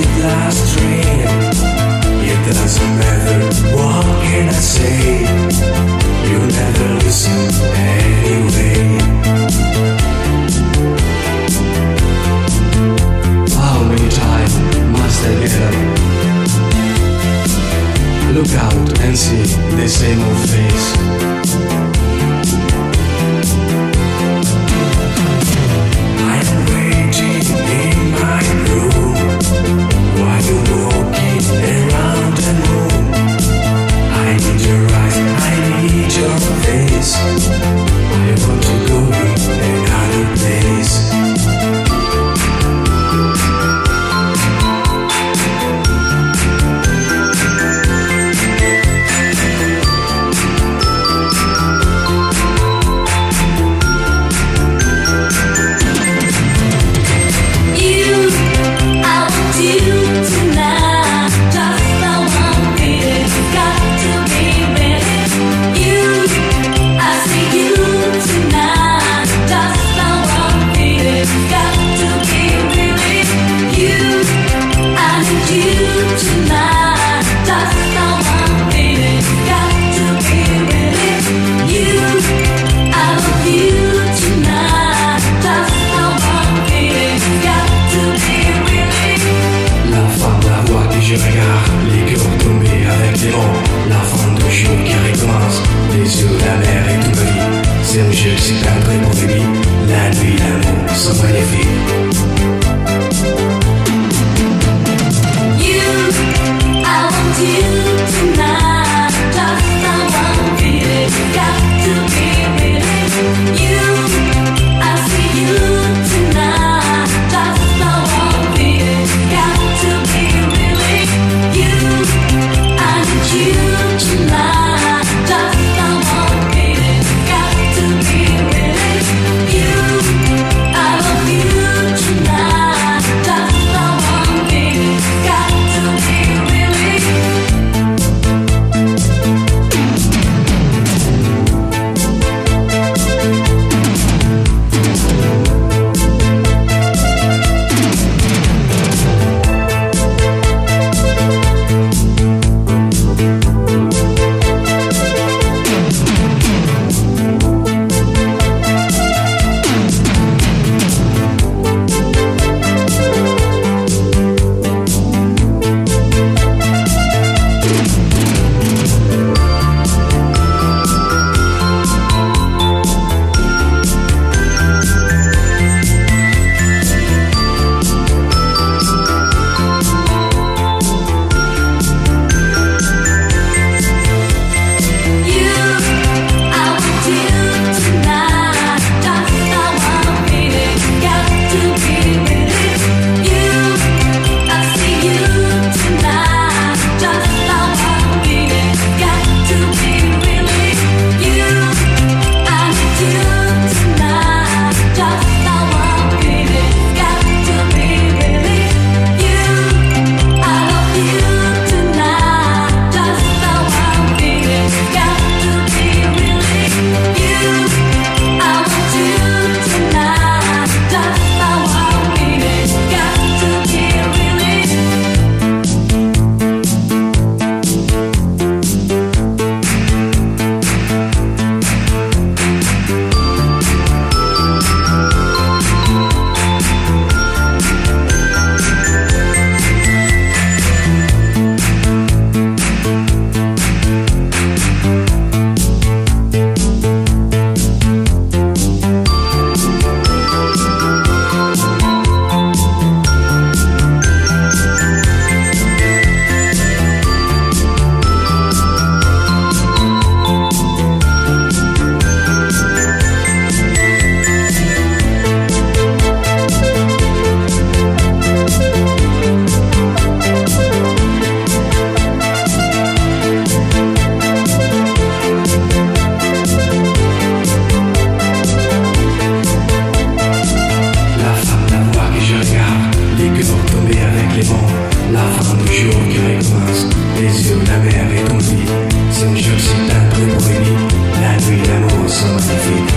last train. It doesn't matter, what can I say? You never listen anyway. How many times must I get up? Look out and see the same old face. I'm waiting in my room while you're walking around the room. I need your eyes, I need your face. I want to go in another place. Je regarde les cœurs tomber avec les vents. La fin de jour qui recommence. Les yeux, la mer et toute ma vie. C'est un jeu, c'est un vrai bon débit. La nuit, l'amour sont magnifiques. You, I want you tonight. Just someone feeling. Got to be really you. I see you tonight. Just someone feeling. Got to be really you. I need you tonight. Just someone feeling. Got to be really you. I love you tonight. Just someone feeling. Got to be really. La fin du jour qui recommence. Les yeux, la mer et ton lit. C'est un jeu, c'est un truc pour la nuit, l'amour sont magnifiques.